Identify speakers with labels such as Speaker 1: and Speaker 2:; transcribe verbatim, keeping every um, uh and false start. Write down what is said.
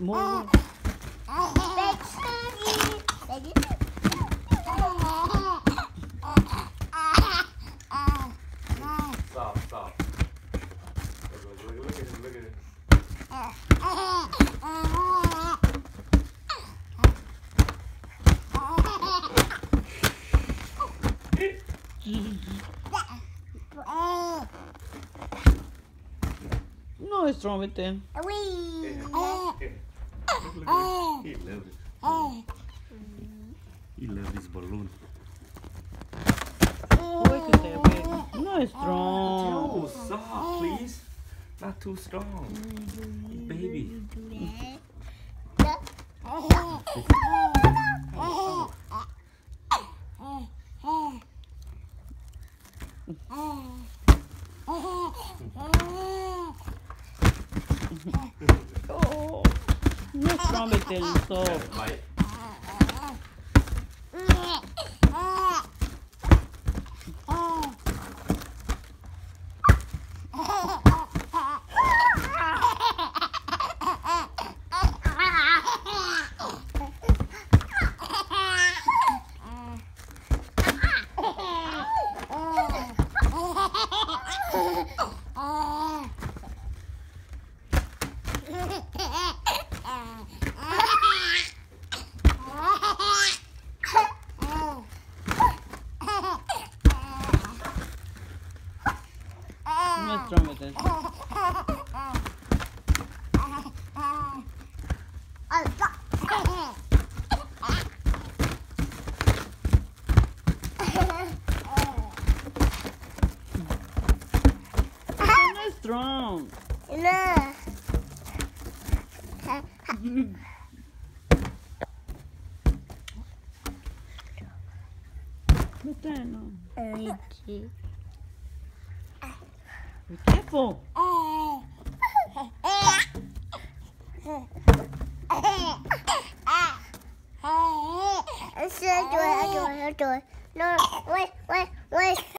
Speaker 1: More.
Speaker 2: Stop, stop. Look, look, look, look at him, look at him.
Speaker 1: No, what's wrong with them?
Speaker 2: Look, look at him. He loves it. He loves his balloon.
Speaker 1: Look at that, baby. No, it's strong.
Speaker 2: Too soft, please. Not too strong. Baby.
Speaker 1: Oh, what's wrong with them? So.
Speaker 2: Bite.
Speaker 1: What's wrong with it? It's strong. What's that? No. Be careful.
Speaker 3: No, wait, wait, wait.